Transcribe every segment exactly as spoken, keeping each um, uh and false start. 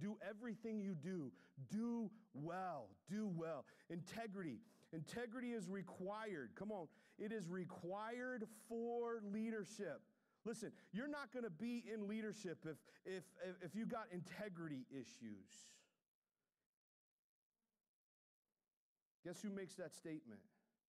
Do everything you do, do well, do well. Integrity. Integrity is required. Come on. It is required for leadership. Listen, you're not going to be in leadership if, if, if you got integrity issues. Guess who makes that statement?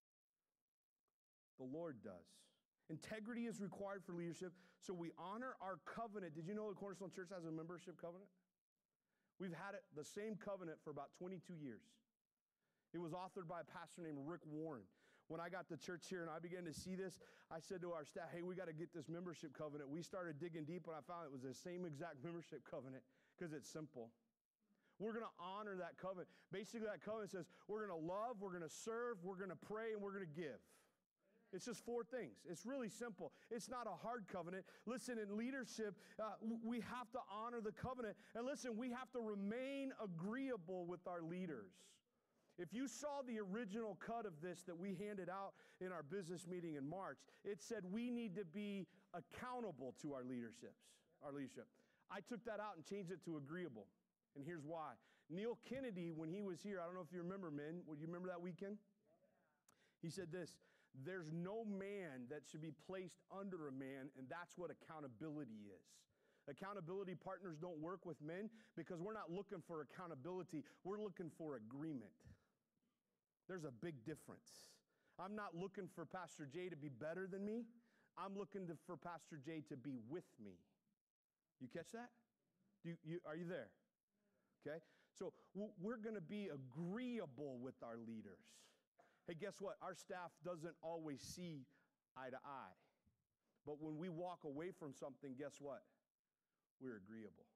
The Lord does. Integrity is required for leadership, so we honor our covenant. Did you know the Cornerstone Church has a membership covenant? We've had it, the same covenant for about twenty-two years. It was authored by a pastor named Rick Warren. When I got to church here and I began to see this, I said to our staff, hey, we got to get this membership covenant. We started digging deep, and I found it was the same exact membership covenant because it's simple. We're going to honor that covenant. Basically, that covenant says we're going to love, we're going to serve, we're going to pray, and we're going to give. It's just four things. It's really simple. It's not a hard covenant. Listen, in leadership, uh, we have to honor the covenant. And listen, we have to remain agreeable with our leaders. If you saw the original cut of this that we handed out in our business meeting in March, it said we need to be accountable to our leaderships, our leadership. I took that out and changed it to agreeable. And here's why. Neil Kennedy, when he was here, I don't know if you remember, men. Would you remember that weekend? He said this, there's no man that should be placed under a man, and that's what accountability is. Accountability partners don't work with men because we're not looking for accountability. We're looking for agreement. There's a big difference. I'm not looking for Pastor Jay to be better than me. I'm looking to, for Pastor Jay to be with me. You catch that? Do you, you, are you there? Okay. So we're going to be agreeable with our leaders. Hey, guess what? Our staff doesn't always see eye to eye. But when we walk away from something, guess what? We're agreeable.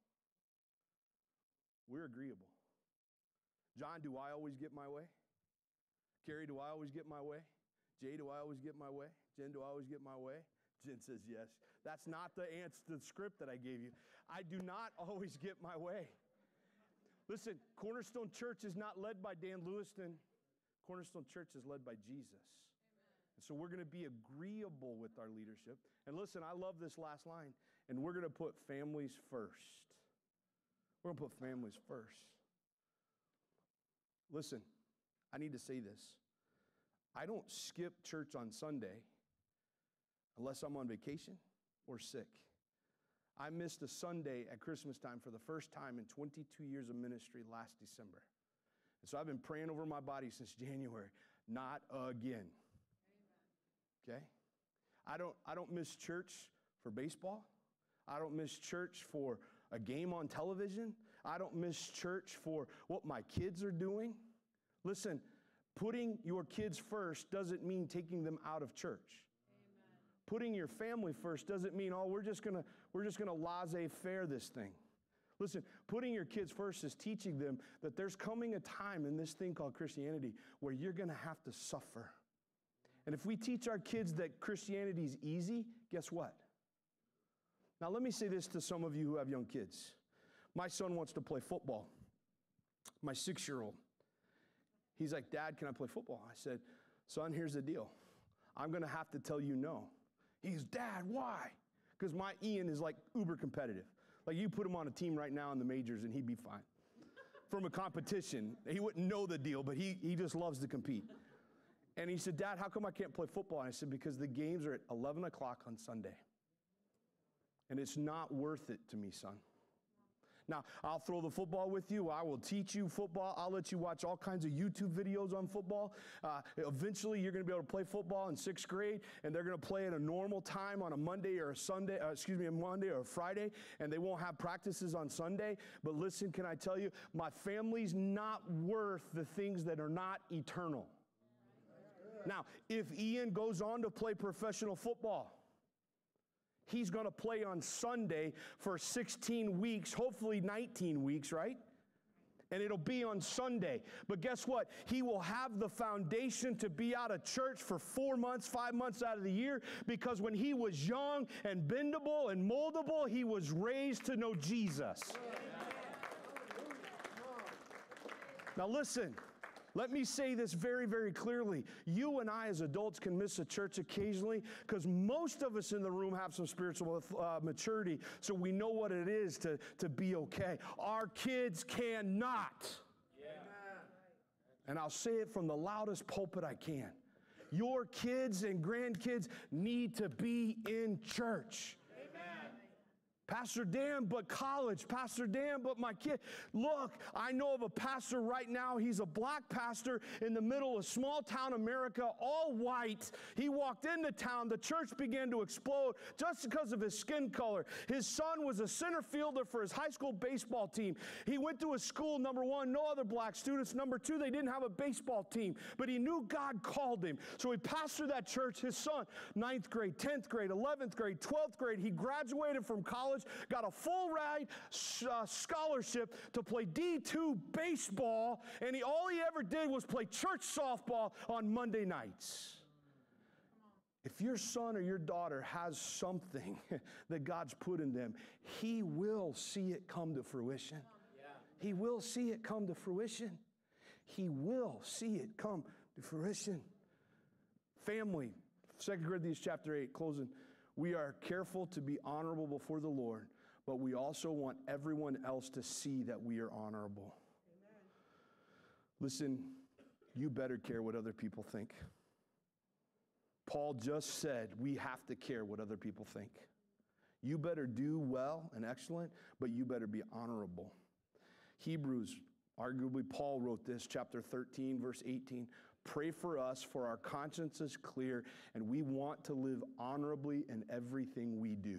We're agreeable. John, do I always get my way? Carrie, do I always get my way? Jay, do I always get my way? Jen, do I always get my way? Jen says yes. That's not the answer to the script that I gave you. I do not always get my way. Listen, Cornerstone Church is not led by Dan Lewiston. Cornerstone Church is led by Jesus. Amen. And so we're going to be agreeable with our leadership. And listen, I love this last line. And we're going to put families first. We're going to put families first. Listen, I need to say this. I don't skip church on Sunday unless I'm on vacation or sick. I missed a Sunday at Christmas time for the first time in twenty-two years of ministry last December. And so I've been praying over my body since January. Not again. Amen. Okay? I don't, I don't miss church for baseball. I don't miss church for a game on television. I don't miss church for what my kids are doing. Listen, putting your kids first doesn't mean taking them out of church. Amen. Putting your family first doesn't mean, oh, we're just gonna we're just gonna laissez-faire this thing. Listen, putting your kids first is teaching them that there's coming a time in this thing called Christianity where you're gonna have to suffer. And if we teach our kids that Christianity is easy, guess what? Now let me say this to some of you who have young kids. My son wants to play football. My six-year-old. He's like, Dad, can I play football? I said, son, here's the deal. I'm going to have to tell you no. He's, Dad, why? Because my Ian is like uber competitive. Like you put him on a team right now in the majors and he'd be fine. From a competition, he wouldn't know the deal, but he, he just loves to compete. And he said, Dad, how come I can't play football? And I said, because the games are at eleven o'clock on Sunday. And it's not worth it to me, son. Now, I'll throw the football with you. I will teach you football. I'll let you watch all kinds of YouTube videos on football. Uh, eventually, you're going to be able to play football in sixth grade, and they're going to play at a normal time on a Monday or a Sunday, uh, excuse me, a Monday or a Friday, and they won't have practices on Sunday. But listen, can I tell you, my family's not worth the things that are not eternal. Now, if Ian goes on to play professional football, he's going to play on Sunday for sixteen weeks, hopefully nineteen weeks, right? And it'll be on Sunday. But guess what? He will have the foundation to be out of church for four months, five months out of the year, because when he was young and bendable and moldable, he was raised to know Jesus. Now listen, Let me say this very, very clearly. You and I as adults can miss a church occasionally because most of us in the room have some spiritual uh, maturity, so we know what it is to, to be okay. Our kids cannot. Yeah. And I'll say it from the loudest pulpit I can. Your kids and grandkids need to be in church. Pastor Dan, but college. Pastor Dan, but my kid. Look, I know of a pastor right now. He's a black pastor in the middle of small town America, all white. He walked into town. The church began to explode just because of his skin color. His son was a center fielder for his high school baseball team. He went to a school, number one, no other black students. Number two, they didn't have a baseball team. But he knew God called him. So he pastored that church. His son, ninth grade, tenth grade, eleventh grade, twelfth grade. He graduated from college, got a full ride uh, scholarship to play D two baseball, and he all he ever did was play church softball on Monday nights. If your son or your daughter has something that God's put in them, he will see it come to fruition. He will see it come to fruition. He will see it come to fruition. Family, Second Corinthians chapter eight, closing. We are careful to be honorable before the Lord, but we also want everyone else to see that we are honorable. Amen. Listen, you better care what other people think. Paul just said we have to care what other people think. You better do well and excellent, but you better be honorable. Hebrews, arguably Paul wrote this, chapter thirteen, verse eighteen. Pray for us, for our conscience is clear, and we want to live honorably in everything we do.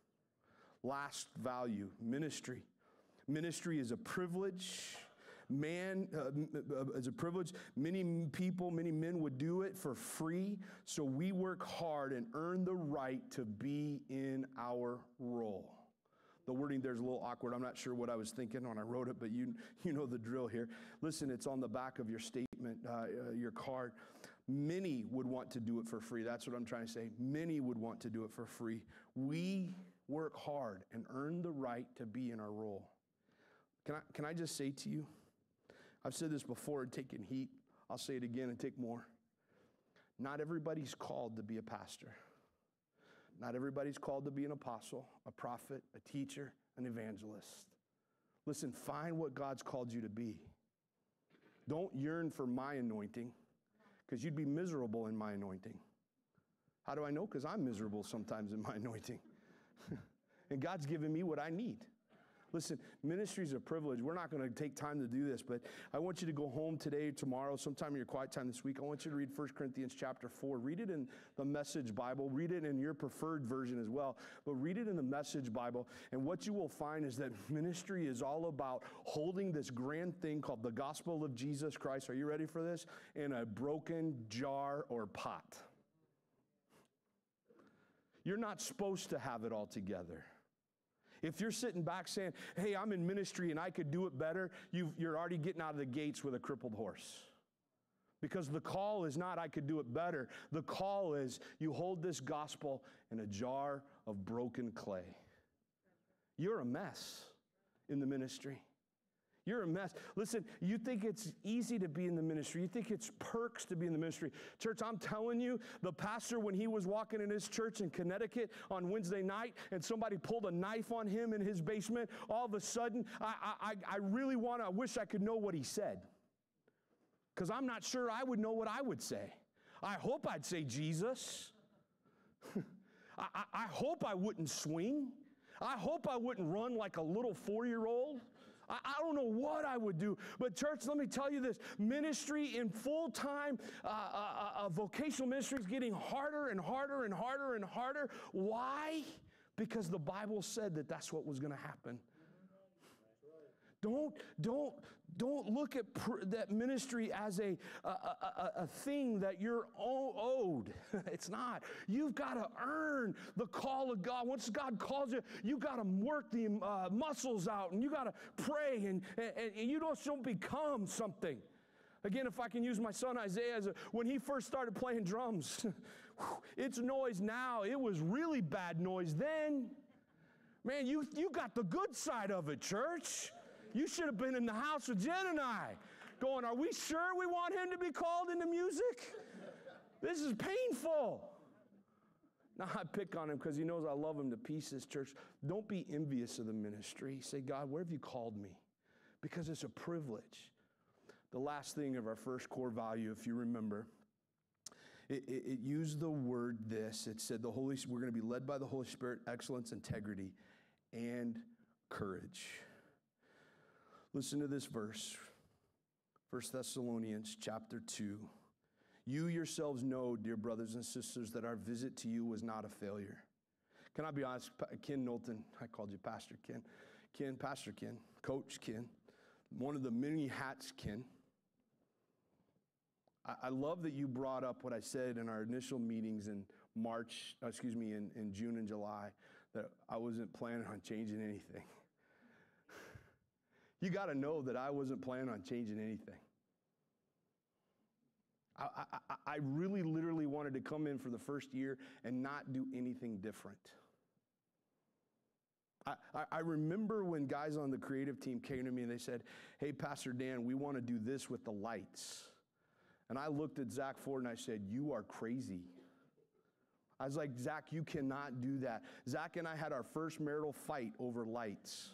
Last value, ministry. Ministry is a privilege. Man uh, is a privilege. Many people, many men would do it for free, so we work hard and earn the right to be in our role. The wording there is a little awkward. I'm not sure what I was thinking when I wrote it, but you, you know the drill here. Listen, it's on the back of your statement, uh, uh, your card. Many would want to do it for free. That's what I'm trying to say. Many would want to do it for free. We work hard and earn the right to be in our role. Can I, can I just say to you, I've said this before and taken heat. I'll say it again and take more. Not everybody's called to be a pastor. Not everybody's called to be an apostle, a prophet, a teacher, an evangelist. Listen, find what God's called you to be. Don't yearn for my anointing, because you'd be miserable in my anointing. How do I know? Because I'm miserable sometimes in my anointing. And God's given me what I need. Listen, ministry is a privilege. We're not going to take time to do this, but I want you to go home today, tomorrow, sometime in your quiet time this week. I want you to read First Corinthians chapter four. Read it in the Message Bible. Read it in your preferred version as well, but read it in the Message Bible. And what you will find is that ministry is all about holding this grand thing called the gospel of Jesus Christ. Are you ready for this? In a broken jar or pot. You're not supposed to have it all together. If you're sitting back saying, hey, I'm in ministry and I could do it better, you've, you're already getting out of the gates with a crippled horse. Because the call is not, I could do it better. The call is, you hold this gospel in a jar of broken clay. You're a mess in the ministry. You're a mess. Listen, you think it's easy to be in the ministry. You think it's perks to be in the ministry. Church, I'm telling you, the pastor, when he was walking in his church in Connecticut on Wednesday night and somebody pulled a knife on him in his basement, all of a sudden, I, I, I really want to, I wish I could know what he said. Because I'm not sure I would know what I would say. I hope I'd say Jesus. I, I, I hope I wouldn't swing. I hope I wouldn't run like a little four-year-old. I don't know what I would do. But church, let me tell you this. Ministry in full-time uh, uh, uh, vocational ministry is getting harder and harder and harder and harder. Why? Because the Bible said that that's what was going to happen. Don't, don't, don't look at pr- that ministry as a, a, a, a thing that you're owed. It's not. You've got to earn the call of God. Once God calls you, you got to work the uh, muscles out, and you got to pray, and, and, and you don't, don't become something. Again, if I can use my son Isaiah, as a, when he first started playing drums, it's noise now. It was really bad noise then. Man, you, you got the good side of it, church. You should have been in the house with Jen and I. going, are we sure we want him to be called into music? This is painful. Now, I pick on him because he knows I love him to pieces, church. Don't be envious of the ministry. Say, God, where have you called me? Because it's a privilege. The last thing of our first core value, if you remember, it, it, it used the word this. It said the Holy, we're going to be led by the Holy Spirit, excellence, integrity, and courage. Listen to this verse, First Thessalonians chapter two. You yourselves know, dear brothers and sisters, that our visit to you was not a failure. Can I be honest? Ken Knowlton, I called you Pastor Ken. Ken, Pastor Ken, Coach Ken, one of the many hats, Ken. I, I love that you brought up what I said in our initial meetings in March, excuse me, in, in June and July, that I wasn't planning on changing anything. You got to know that I wasn't planning on changing anything. I, I, I really literally wanted to come in for the first year and not do anything different. I, I, I remember when guys on the creative team came to me and they said, hey, Pastor Dan, we want to do this with the lights. And I looked at Zach Ford and I said, you are crazy. I was like, Zach, you cannot do that. Zach and I had our first marital fight over lights.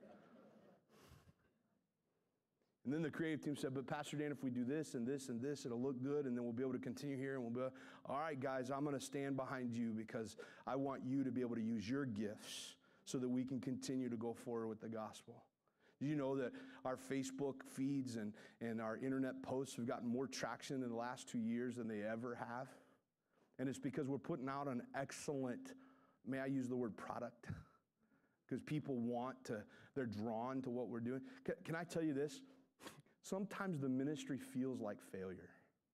And then the creative team said, but Pastor Dan, if we do this and this and this, it'll look good, and then we'll be able to continue here, and we'll be, all right, guys, I'm going to stand behind you because I want you to be able to use your gifts so that we can continue to go forward with the gospel. Did you know that our Facebook feeds and, and our internet posts have gotten more traction in the last two years than they ever have? And it's because we're putting out an excellent, may I use the word product? Because people want to, they're drawn to what we're doing. Can, can I tell you this? Sometimes the ministry feels like failure.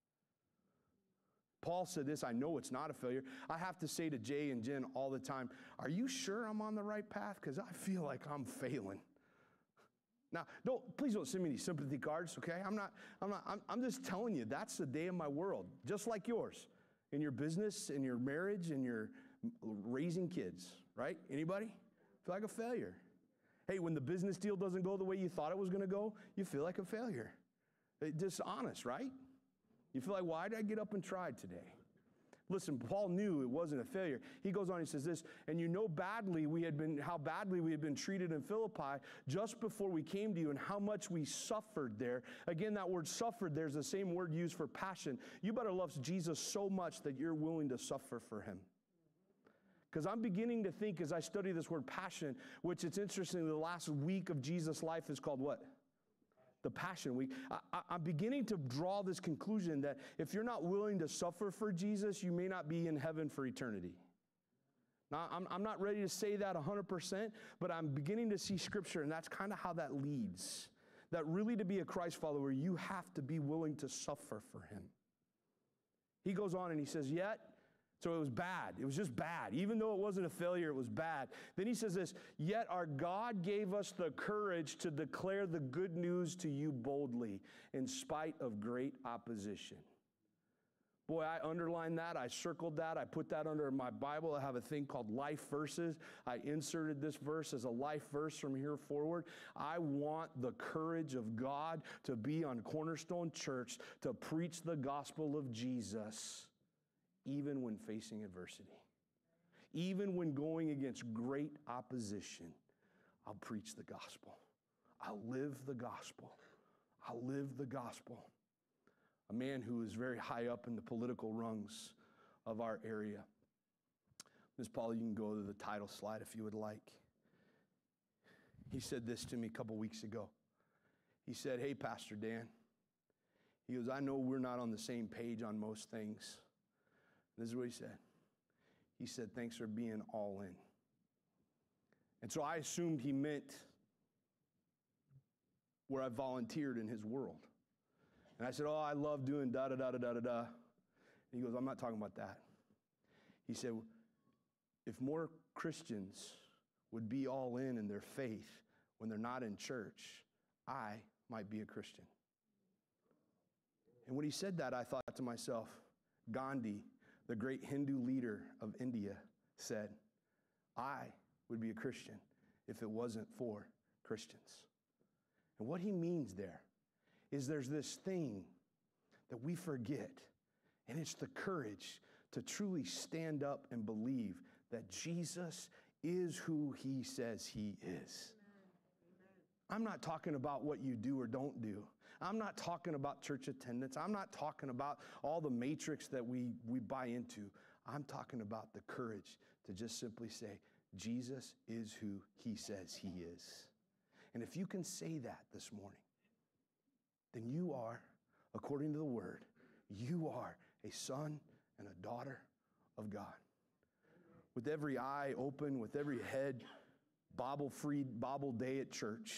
Paul said this, I know it's not a failure. I have to say to Jay and Jen all the time, are you sure I'm on the right path? Because I feel like I'm failing. Now, don't, please don't send me these sympathy cards, okay? I'm not, I'm not, I'm, I'm just telling you, that's the day of my world, just like yours. In your business, in your marriage, in your raising kids, right? Anybody? Feel like a failure. Hey, when the business deal doesn't go the way you thought it was going to go, you feel like a failure. It's just honest, right? You feel like, why did I get up and try today? Listen, Paul knew it wasn't a failure. He goes on, he says this, and you know badly we had been, how badly we had been treated in Philippi just before we came to you and how much we suffered there. Again, that word suffered, there's the same word used for passion. You better love Jesus so much that you're willing to suffer for him. Because I'm beginning to think as I study this word passion, which it's interesting, the last week of Jesus' life is called what? The Passion Week. I, I, I'm beginning to draw this conclusion that if you're not willing to suffer for Jesus, you may not be in heaven for eternity. Now, I'm, I'm not ready to say that one hundred percent, but I'm beginning to see Scripture, and that's kind of how that leads. That really to be a Christ follower, you have to be willing to suffer for him. He goes on and he says, yet, so it was bad. It was just bad. Even though it wasn't a failure, it was bad. Then he says this, yet our God gave us the courage to declare the good news to you boldly in spite of great opposition. Boy, I underlined that. I circled that. I put that under my Bible. I have a thing called life verses. I inserted this verse as a life verse from here forward. I want the courage of God to be on Cornerstone Church to preach the gospel of Jesus, even when facing adversity. Even when going against great opposition, I'll preach the gospel. I'll live the gospel. I'll live the gospel. A man who is very high up in the political rungs of our area. Miz Paula, you can go to the title slide if you would like. He said this to me a couple weeks ago. He said, hey, Pastor Dan. He goes, I know we're not on the same page on most things. This is what he said. He said, thanks for being all in. And so I assumed he meant where I volunteered in his world. And I said, oh, I love doing da-da-da-da-da-da-da. And he goes, I'm not talking about that. He said, if more Christians would be all in in their faith when they're not in church, I might be a Christian. And when he said that, I thought to myself, Gandhi, the great Hindu leader of India, said, I would be a Christian if it wasn't for Christians. And what he means there is there's this thing that we forget, and it's the courage to truly stand up and believe that Jesus is who he says he is. I'm not talking about what you do or don't do. I'm not talking about church attendance. I'm not talking about all the matrix that we, we buy into. I'm talking about the courage to just simply say, Jesus is who he says he is. And if you can say that this morning, then you are, according to the word, you are a son and a daughter of God. With every eye open, with every head bobble-free, bobble day at church.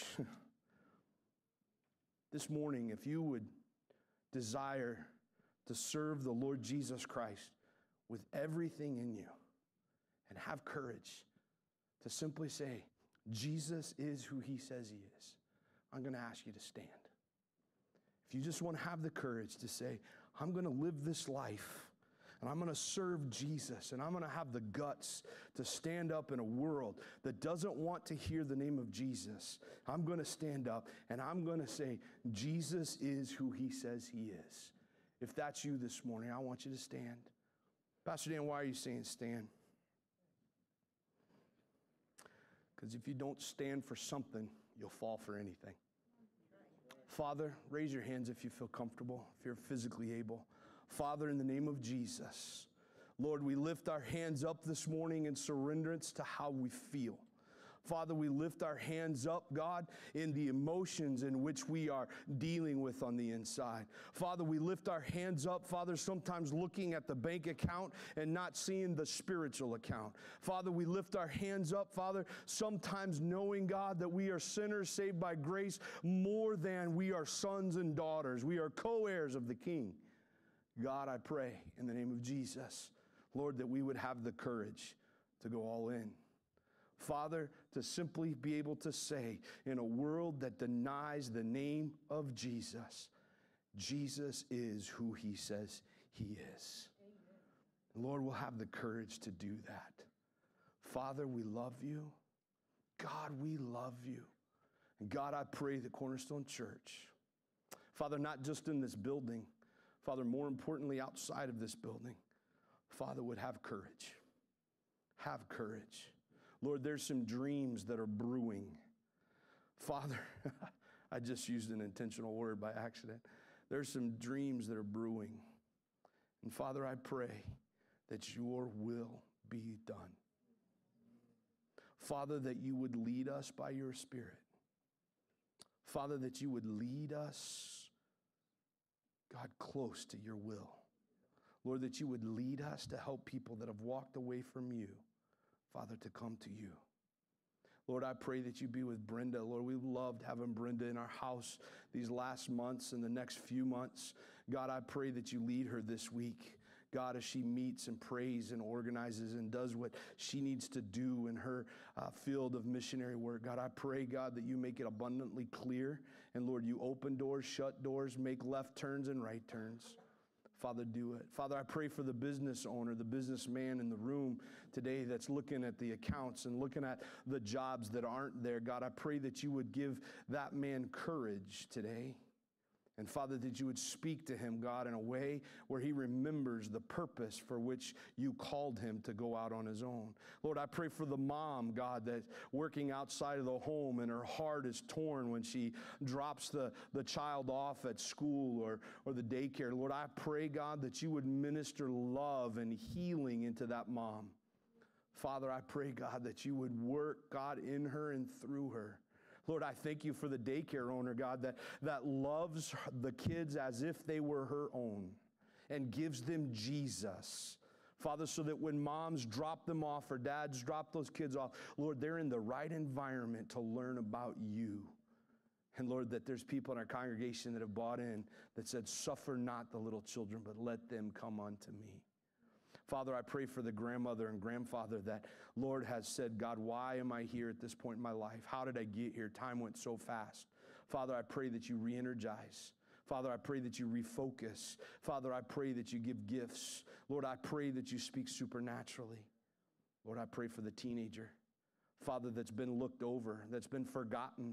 This morning, if you would desire to serve the Lord Jesus Christ with everything in you and have courage to simply say, Jesus is who he says he is, I'm going to ask you to stand. If you just want to have the courage to say, I'm going to live this life and I'm going to serve Jesus, and I'm going to have the guts to stand up in a world that doesn't want to hear the name of Jesus. I'm going to stand up and I'm going to say, Jesus is who he says he is. If that's you this morning, I want you to stand. Pastor Dan, why are you saying stand? Because if you don't stand for something, you'll fall for anything. Father, raise your hands if you feel comfortable, if you're physically able. Father, in the name of Jesus, Lord, we lift our hands up this morning in surrenderance to how we feel. Father, we lift our hands up, God, in the emotions in which we are dealing with on the inside. Father, we lift our hands up, Father, sometimes looking at the bank account and not seeing the spiritual account. Father, we lift our hands up, Father, sometimes knowing, God, that we are sinners saved by grace more than we are sons and daughters. We are co-heirs of the King. God, I pray in the name of Jesus, Lord, that we would have the courage to go all in. Father, to simply be able to say in a world that denies the name of Jesus, Jesus is who he says he is. Amen. Lord, we'll have the courage to do that. Father, we love you. God, we love you. And God, I pray the Cornerstone Church, Father, not just in this building, Father, more importantly, outside of this building, Father, would have courage. Have courage. Lord, there's some dreams that are brewing. Father, I just used an intentional word by accident. There's some dreams that are brewing. And Father, I pray that your will be done. Father, that you would lead us by your Spirit. Father, that you would lead us, God, close to your will. Lord, that you would lead us to help people that have walked away from you, Father, to come to you. Lord, I pray that you be with Brenda. Lord, we loved having Brenda in our house these last months and the next few months. God, I pray that you lead her this week. God, as she meets and prays and organizes and does what she needs to do in her uh, field of missionary work. God, I pray, God, that you make it abundantly clear. And Lord, you open doors, shut doors, make left turns and right turns. Father, do it. Father, I pray for the business owner, the businessman in the room today that's looking at the accounts and looking at the jobs that aren't there. God, I pray that you would give that man courage today. And Father, that you would speak to him, God, in a way where he remembers the purpose for which you called him to go out on his own. Lord, I pray for the mom, God, that's working outside of the home and her heart is torn when she drops the, the child off at school or, or the daycare. Lord, I pray, God, that you would minister love and healing into that mom. Father, I pray, God, that you would work, God, in her and through her. Lord, I thank you for the daycare owner, God, that, that loves the kids as if they were her own and gives them Jesus. Father, so that when moms drop them off or dads drop those kids off, Lord, they're in the right environment to learn about you. And Lord, that there's people in our congregation that have bought in that said, suffer not the little children, but let them come unto me. Father, I pray for the grandmother and grandfather that, Lord, has said, God, why am I here at this point in my life? How did I get here? Time went so fast. Father, I pray that you re-energize. Father, I pray that you refocus. Father, I pray that you give gifts. Lord, I pray that you speak supernaturally. Lord, I pray for the teenager, Father, that's been looked over, that's been forgotten.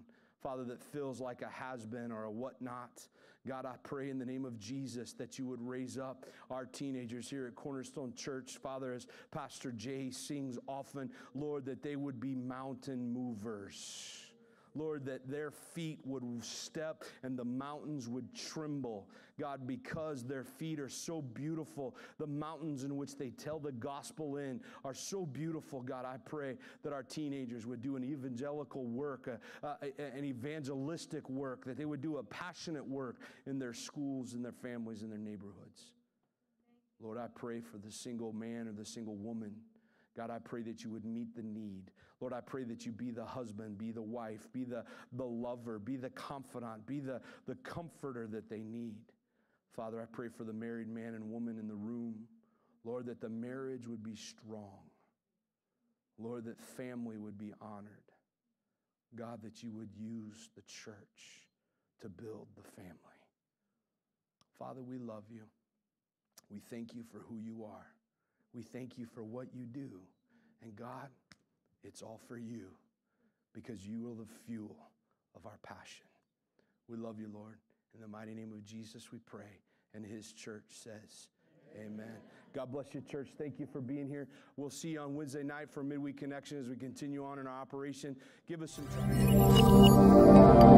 Father, that feels like a has-been or a whatnot. God, I pray in the name of Jesus that you would raise up our teenagers here at Cornerstone Church. Father, as Pastor Jay sings often, Lord, that they would be mountain movers. Lord, that their feet would step and the mountains would tremble. God, because their feet are so beautiful, the mountains in which they tell the gospel in are so beautiful. God, I pray that our teenagers would do an evangelical work, a, a, an evangelistic work, that they would do a passionate work in their schools and their families and their neighborhoods. Lord, I pray for the single man or the single woman. God, I pray that you would meet the need. Lord, I pray that you be the husband, be the wife, be the, the lover, be the confidant, be the, the comforter that they need. Father, I pray for the married man and woman in the room. Lord, that the marriage would be strong. Lord, that family would be honored. God, that you would use the church to build the family. Father, we love you. We thank you for who you are. We thank you for what you do. And God, it's all for you because you are the fuel of our passion. We love you, Lord. In the mighty name of Jesus, we pray. And his church says, amen. Amen. God bless you, church. Thank you for being here. We'll see you on Wednesday night for Midweek Connection as we continue on in our operation. Give us some time.